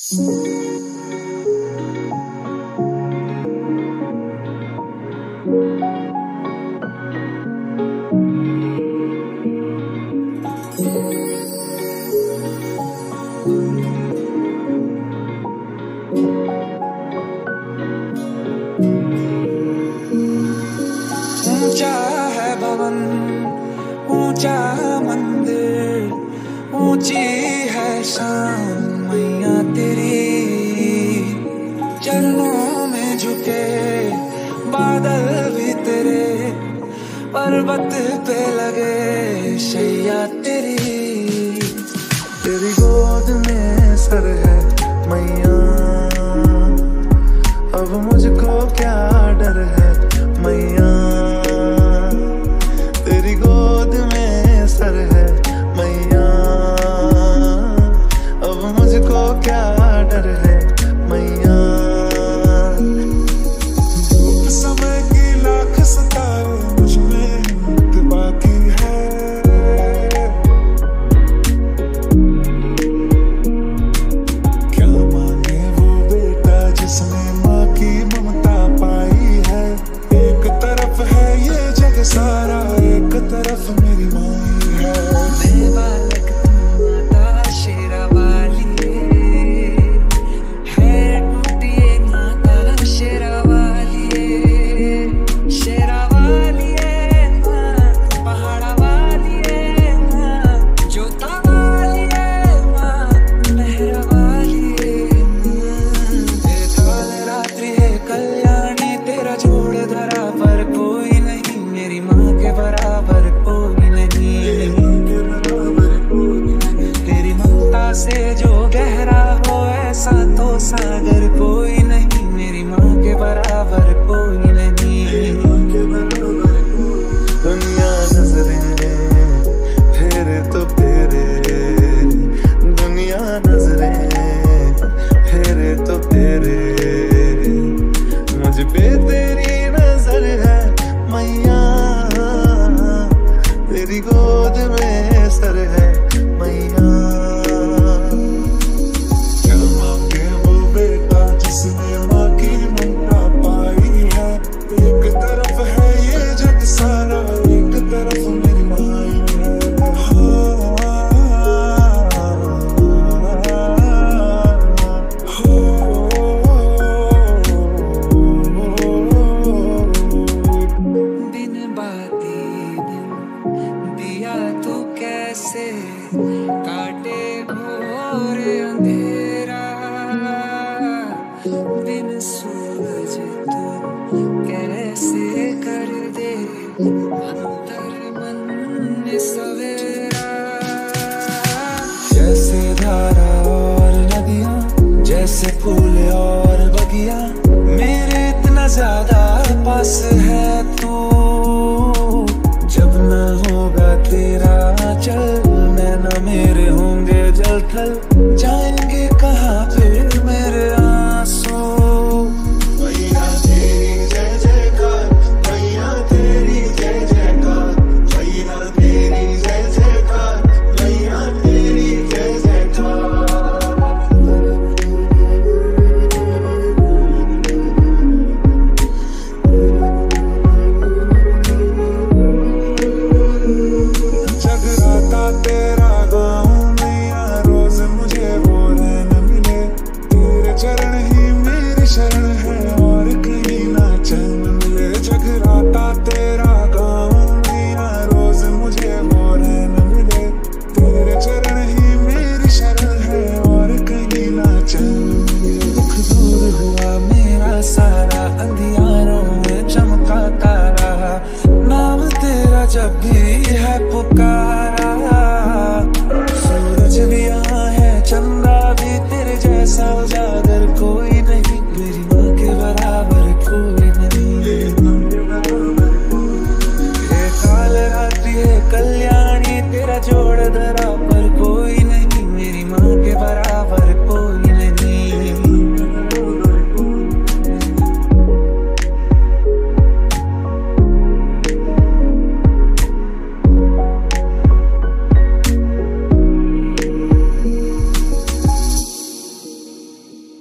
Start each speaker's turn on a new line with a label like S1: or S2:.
S1: ऊंचा है भवन, ऊंचा मंदिर, ऊंची है शान मैया तेरी। चरणों में झुके बादल भी तेरे, पर्वत पे लगे शैया तेरी। तेरी गोद में सर है मैया, अब मुझको क्या डर है मैया। तेरी गोद में सर है मैया, अब मुझको क्या डर है मैया। धूप समय की लाख सितारे मुझ में हिम्मत बाकी है। क्या मांगे वो बेटा जिसने माँ की ममता पाई है। एक तरफ है ये जग सारा, एक तरफ मेरी माई है। मैं बालक तू माता शेरा वाली है, टूटिए माता शेरा वाली है माँ, पहाड़ा वाली है माँ, जोता वाली है माँ, मेहरा वाली है माँ। काल रात्रि है कल्याणी, तेरा जोड़ धरा पर कोई नहीं, मेरी माँ के बराबर कोई नहीं। तेरी ममता से जो गहरा हो ऐसा तो सागर कोई नहीं, मेरी माँ के बराबर कोई नहीं। दुनिया नजरें फेरे तो फेरे, दुनिया नजरें फेरे तो फेरे, मुझ पे तेरी नजर है मैया। तेरी गोद में सर है मैया। क्या मांगे वो बेटा जिसने माँ की ममता पाई है। एक तरफ है ये जग सारा, एक तरफ मेरी माई है। दिन बाती दिन दिया तू कैसे काटे घोर अंधेरा। बिन सूरज तू कैसे कर दे अंतर मन में सवेरा। जैसे धारा और नदियाँ, जैसे फूल और बगिया, मेरे इतना ज्यादा पास है तू। जब न होगा तेरा चल, नैना मेरे होंगे जल थल, जाएंगे कहाँ फिर मेरे आंसू। मैया तेरी जय जयकार, मैया तेरी जय जयकार, मैया तेरी जय जयकार, मैया तेरी जय जयकार। जगराता तेरा गाऊं मैया, रोज मुझे वो रहन मिले। तेरे चरण ही मेरी शरण है, और कहीं ना चैन मिले। जगराता तेरा गाऊं मैया, रोज मुझे वो रहन मिले। तेरे चरण ही मेरी शरण है, और कहीं ना चैन मिले। दुख दूर हुआ मेरा सारा, अंधियारों में चमका तारा। नाम तेरा जब भी है पुकारा, सूरज भी यहाँ है, चंदा भी तेरे जैसा उजागर कोई नहीं, मेरी माँ के बराबर कोई नहीं। ये काल रात्रि है कल्याणी, तेरा जोड़ धरा